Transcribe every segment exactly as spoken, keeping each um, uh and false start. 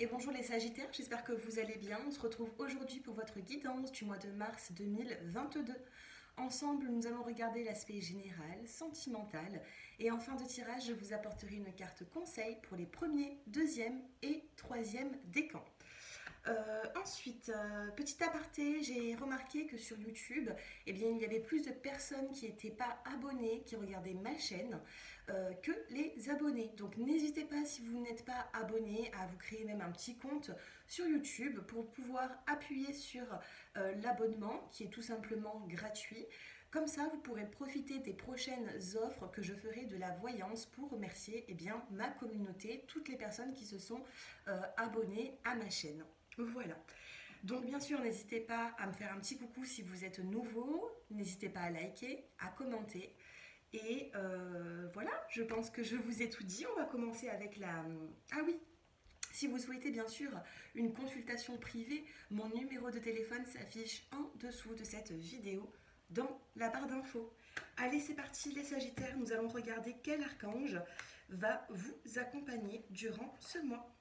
Et bonjour les Sagittaires, j'espère que vous allez bien. On se retrouve aujourd'hui pour votre guidance du mois de mars deux mille vingt-deux. Ensemble, nous allons regarder l'aspect général, sentimental. Et en fin de tirage, je vous apporterai une carte conseil pour les premiers, deuxième et troisième décans. Euh, ensuite, euh, petit aparté, j'ai remarqué que sur YouTube, eh bien, il y avait plus de personnes qui n'étaient pas abonnées, qui regardaient ma chaîne, euh, que les abonnés. Donc n'hésitez pas, si vous n'êtes pas abonné, à vous créer même un petit compte sur YouTube pour pouvoir appuyer sur euh, l'abonnement qui est tout simplement gratuit. Comme ça, vous pourrez profiter des prochaines offres que je ferai de la voyance pour remercier eh bien, ma communauté, toutes les personnes qui se sont euh, abonnées à ma chaîne. Voilà. Donc bien sûr, n'hésitez pas à me faire un petit coucou si vous êtes nouveau. N'hésitez pas à liker, à commenter. Et euh, voilà, je pense que je vous ai tout dit. On va commencer avec la... Ah oui, si vous souhaitez bien sûr une consultation privée, mon numéro de téléphone s'affiche en dessous de cette vidéo dans la barre d'infos. Allez, c'est parti les Sagittaires, nous allons regarder quel archange va vous accompagner durant ce mois.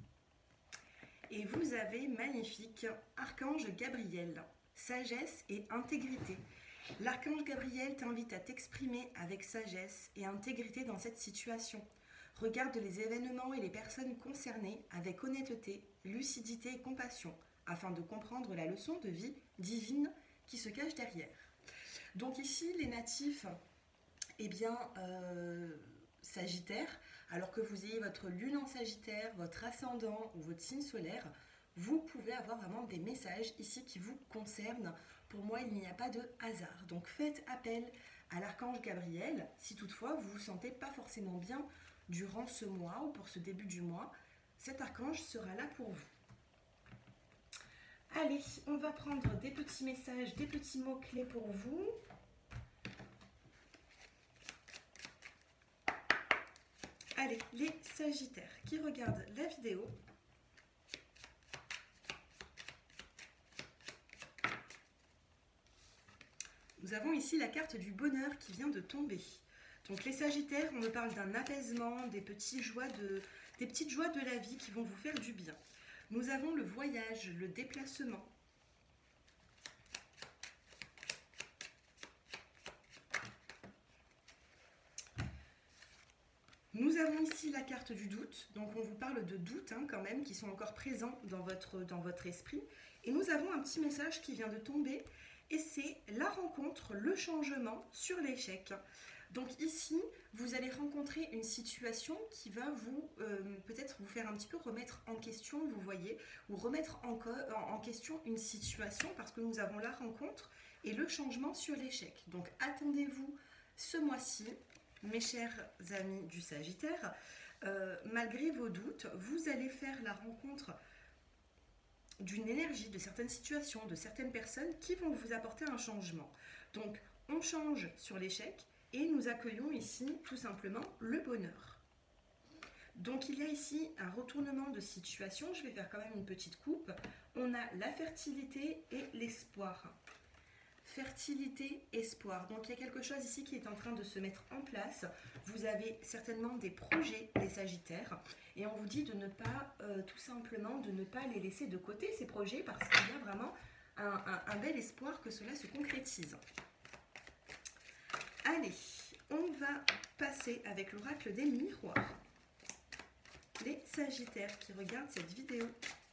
Et vous avez magnifique Archange Gabriel, sagesse et intégrité. L'archange Gabriel t'invite à t'exprimer avec sagesse et intégrité dans cette situation. Regarde les événements et les personnes concernées avec honnêteté, lucidité et compassion, afin de comprendre la leçon de vie divine qui se cache derrière. Donc ici, les natifs, eh bien, euh, Sagittaire, alors que vous ayez votre lune en Sagittaire, votre ascendant ou votre signe solaire, vous pouvez avoir vraiment des messages ici qui vous concernent. Pour moi, il n'y a pas de hasard. Donc faites appel à l'archange Gabriel si toutefois vous ne vous sentez pas forcément bien durant ce mois ou pour ce début du mois. Cet archange sera là pour vous. Allez, on va prendre des petits messages, des petits mots-clés pour vous. Allez, les Sagittaires qui regardent la vidéo, nous avons ici la carte du bonheur qui vient de tomber. Donc les Sagittaires, on me parle d'un apaisement, des, petits joies de, des petites joies de la vie qui vont vous faire du bien. Nous avons le voyage, le déplacement. Nous avons ici la carte du doute, donc on vous parle de doutes hein, quand même, qui sont encore présents dans votre, dans votre esprit. Et nous avons un petit message qui vient de tomber, et c'est la rencontre, le changement sur l'échec. Donc ici, vous allez rencontrer une situation qui va vous, euh, peut-être vous faire un petit peu remettre en question, vous voyez, ou remettre en, en question une situation, parce que nous avons la rencontre et le changement sur l'échec. Donc attendez-vous ce mois-ci, mes chers amis du Sagittaire, euh, malgré vos doutes, vous allez faire la rencontre d'une énergie, de certaines situations, de certaines personnes qui vont vous apporter un changement. Donc, on change sur l'échec et nous accueillons ici tout simplement le bonheur. Donc, il y a ici un retournement de situation. Je vais faire quand même une petite coupe. On a la fertilité et l'espoir. Fertilité, espoir. Donc il y a quelque chose ici qui est en train de se mettre en place. Vous avez certainement des projets, les Sagittaires, et on vous dit de ne pas, euh, tout simplement, de ne pas les laisser de côté, ces projets, parce qu'il y a vraiment un, un, un bel espoir que cela se concrétise. Allez, on va passer avec l'oracle des miroirs. Les Sagittaires qui regardent cette vidéo.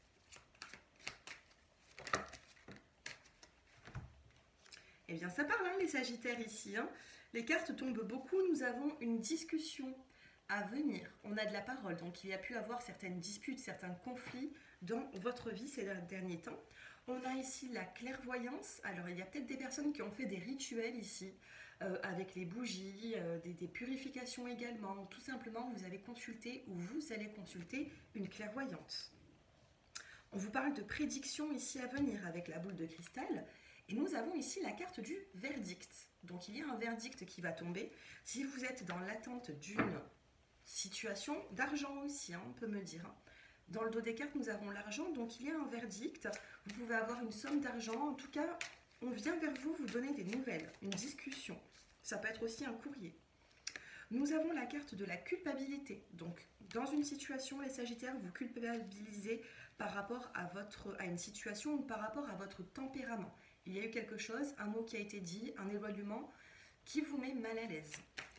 Eh bien, ça parle, hein, les Sagittaires ici. Hein. Les cartes tombent beaucoup. Nous avons une discussion à venir. On a de la parole. Donc, il y a pu avoir certaines disputes, certains conflits dans votre vie ces derniers temps. On a ici la clairvoyance. Alors, il y a peut-être des personnes qui ont fait des rituels ici, euh, avec les bougies, euh, des, des purifications également. Tout simplement, vous avez consulté ou vous allez consulter une clairvoyante. On vous parle de prédictions ici à venir avec la boule de cristal. Et nous avons ici la carte du verdict. Donc il y a un verdict qui va tomber. Si vous êtes dans l'attente d'une situation d'argent aussi, hein, on peut me dire. Dans le dos des cartes, nous avons l'argent, donc il y a un verdict. Vous pouvez avoir une somme d'argent. En tout cas, on vient vers vous vous donner des nouvelles, une discussion. Ça peut être aussi un courrier. Nous avons la carte de la culpabilité. Donc, dans une situation, les Sagittaires, vous culpabilisez par rapport à, votre, à une situation ou par rapport à votre tempérament. Il y a eu quelque chose, un mot qui a été dit, un éloignement qui vous met mal à l'aise.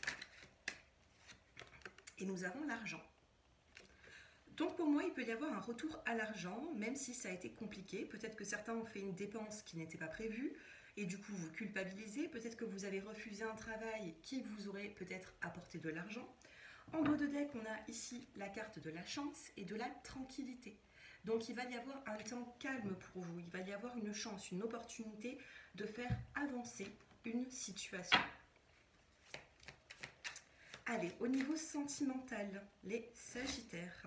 Et nous avons l'argent. Donc pour moi, il peut y avoir un retour à l'argent, même si ça a été compliqué. Peut-être que certains ont fait une dépense qui n'était pas prévue, et du coup vous culpabilisez. Peut-être que vous avez refusé un travail qui vous aurait peut-être apporté de l'argent. En dos de deck, on a ici la carte de la chance et de la tranquillité. Donc il va y avoir un temps calme pour vous, il va y avoir une chance, une opportunité de faire avancer une situation. Allez, au niveau sentimental, les Sagittaires,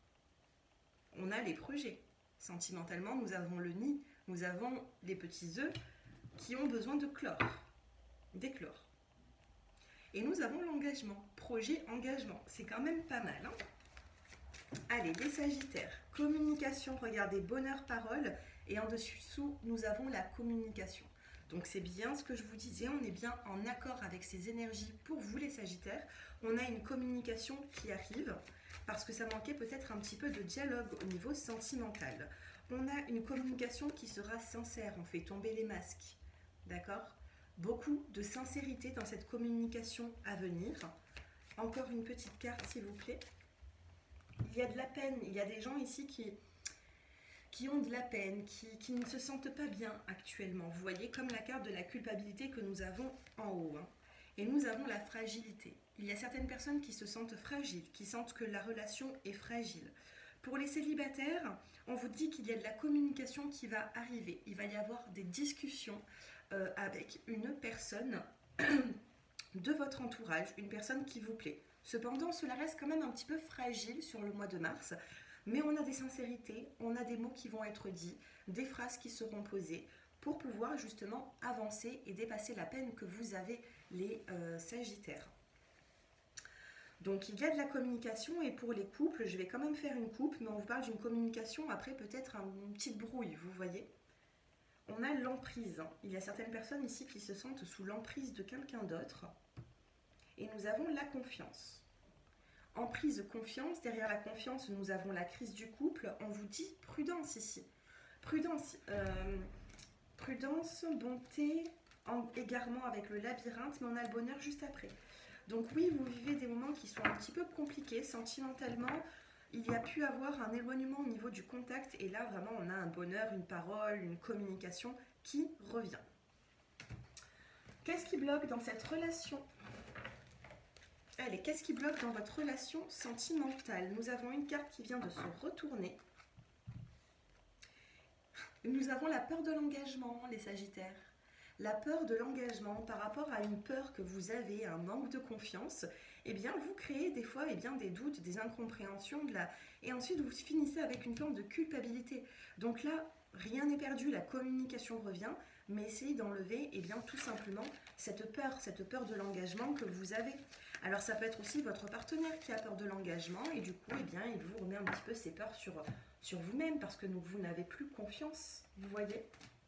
on a les projets. Sentimentalement, nous avons le nid, nous avons les petits œufs qui ont besoin de clore, d'éclore. Et nous avons l'engagement, projet, engagement, c'est quand même pas mal, hein. Allez, les Sagittaires, communication, regardez, bonheur, parole, et en dessous, nous avons la communication. Donc c'est bien ce que je vous disais, on est bien en accord avec ces énergies pour vous les Sagittaires. On a une communication qui arrive, parce que ça manquait peut-être un petit peu de dialogue au niveau sentimental. On a une communication qui sera sincère, on fait tomber les masques, d'accord? Beaucoup de sincérité dans cette communication à venir. Encore une petite carte s'il vous plaît. Il y a de la peine, il y a des gens ici qui, qui ont de la peine, qui, qui ne se sentent pas bien actuellement. Vous voyez, comme la carte de la culpabilité que nous avons en haut, hein. Et nous avons la fragilité. Il y a certaines personnes qui se sentent fragiles, qui sentent que la relation est fragile. Pour les célibataires, on vous dit qu'il y a de la communication qui va arriver. Il va y avoir des discussions euh, avec une personne de votre entourage, une personne qui vous plaît. Cependant, cela reste quand même un petit peu fragile sur le mois de mars, mais on a des sincérités, on a des mots qui vont être dits, des phrases qui seront posées pour pouvoir justement avancer et dépasser la peine que vous avez les euh, Sagittaires. Donc il y a de la communication et pour les couples, je vais quand même faire une coupe, mais on vous parle d'une communication après peut-être une petite brouille, vous voyez. On a l'emprise, hein. Il y a certaines personnes ici qui se sentent sous l'emprise de quelqu'un d'autre. Et nous avons la confiance. Emprise, confiance, derrière la confiance, nous avons la crise du couple. On vous dit prudence ici. Prudence, euh, prudence, bonté, en égarement avec le labyrinthe, mais on a le bonheur juste après. Donc oui, vous vivez des moments qui sont un petit peu compliqués sentimentalement. Il y a pu avoir un éloignement au niveau du contact et là vraiment on a un bonheur, une parole, une communication qui revient. Qu'est-ce qui bloque dans cette relation ? Allez, qu'est-ce qui bloque dans votre relation sentimentale? Nous avons une carte qui vient de se retourner. Nous avons la peur de l'engagement, les Sagittaires. La peur de l'engagement par rapport à une peur que vous avez, un manque de confiance, eh bien vous créez des fois eh bien, des doutes, des incompréhensions, de la... et ensuite vous finissez avec une forme de culpabilité. Donc là, rien n'est perdu, la communication revient, mais essayez d'enlever eh bien, tout simplement cette peur, cette peur de l'engagement que vous avez. Alors ça peut être aussi votre partenaire qui a peur de l'engagement et du coup eh bien, il vous remet un petit peu ses peurs sur, sur vous-même parce que nous, vous n'avez plus confiance, vous voyez.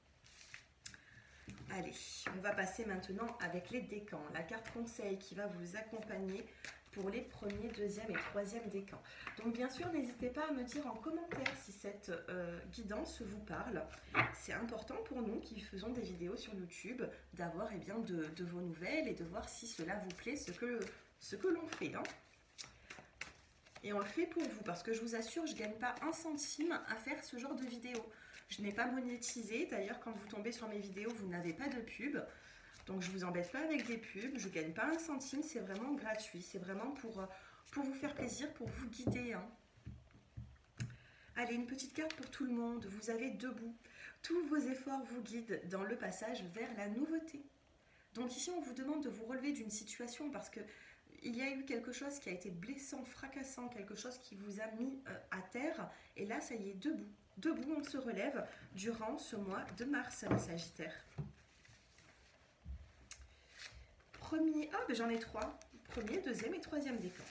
Allez, on va passer maintenant avec les décans, la carte conseil qui va vous accompagner pour les premiers, deuxième et troisième décans. Donc bien sûr, n'hésitez pas à me dire en commentaire si cette euh, guidance vous parle. C'est important pour nous qui faisons des vidéos sur YouTube d'avoir eh bien de, de vos nouvelles et de voir si cela vous plaît, ce que, ce que l'on fait. Hein. Et on le fait pour vous parce que je vous assure, je ne gagne pas un centime à faire ce genre de vidéo. Je n'ai pas monétisé, d'ailleurs quand vous tombez sur mes vidéos, vous n'avez pas de pub. Donc je ne vous embête pas avec des pubs, je ne gagne pas un centime, c'est vraiment gratuit. C'est vraiment pour, pour vous faire plaisir, pour vous guider. Hein. Allez, une petite carte pour tout le monde, vous avez debout. Tous vos efforts vous guident dans le passage vers la nouveauté. Donc ici on vous demande de vous relever d'une situation parce que il y a eu quelque chose qui a été blessant, fracassant, quelque chose qui vous a mis euh, à terre. Et là, ça y est, debout. Debout, on se relève durant ce mois de mars, les Sagittaires. Premier, ah ben j'en ai trois. Premier, deuxième et troisième décan.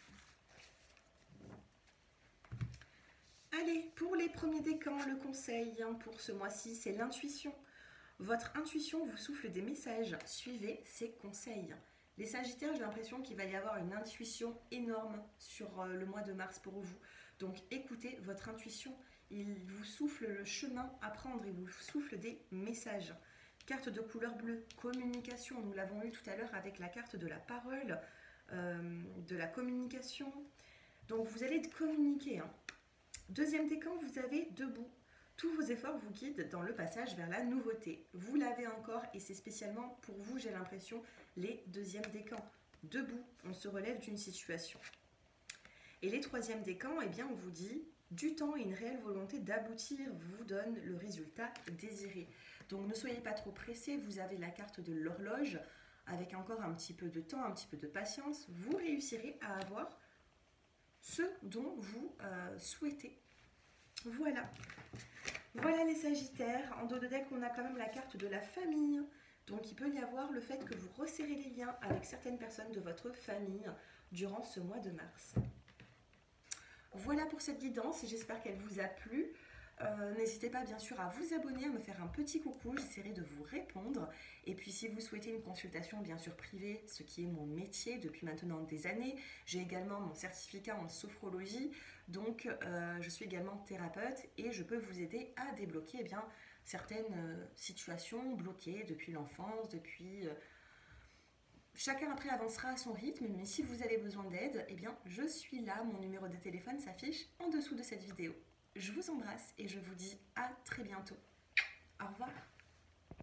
Allez, pour les premiers décans, le conseil hein, pour ce mois-ci, c'est l'intuition. Votre intuition vous souffle des messages. Suivez ses conseils. Les Sagittaires, j'ai l'impression qu'il va y avoir une intuition énorme sur euh, le mois de mars pour vous. Donc écoutez votre intuition, il vous souffle le chemin à prendre, il vous souffle des messages. Carte de couleur bleue, communication, nous l'avons eu tout à l'heure avec la carte de la parole, euh, de la communication. Donc vous allez communiquer. Hein. Deuxième décan, vous avez debout. Tous vos efforts vous guident dans le passage vers la nouveauté. Vous l'avez encore et c'est spécialement pour vous, j'ai l'impression, les deuxièmes décans. Debout, on se relève d'une situation. Et les troisièmes décans, eh bien, on vous dit du temps et une réelle volonté d'aboutir vous donne le résultat désiré. Donc ne soyez pas trop pressés, vous avez la carte de l'horloge. Avec encore un petit peu de temps, un petit peu de patience, vous réussirez à avoir ce dont vous euh, souhaitez. Voilà. Voilà les Sagittaires. En dos de deck, on a quand même la carte de la famille. Donc il peut y avoir le fait que vous resserrez les liens avec certaines personnes de votre famille durant ce mois de mars. Voilà pour cette guidance, j'espère qu'elle vous a plu. Euh, N'hésitez pas bien sûr à vous abonner, à me faire un petit coucou, j'essaierai de vous répondre. Et puis si vous souhaitez une consultation bien sûr privée, ce qui est mon métier depuis maintenant des années, j'ai également mon certificat en sophrologie, donc euh, je suis également thérapeute et je peux vous aider à débloquer eh bien, certaines euh, situations bloquées depuis l'enfance, depuis... Euh, Chacun après avancera à son rythme, mais si vous avez besoin d'aide, eh bien je suis là, mon numéro de téléphone s'affiche en dessous de cette vidéo. Je vous embrasse et je vous dis à très bientôt. Au revoir.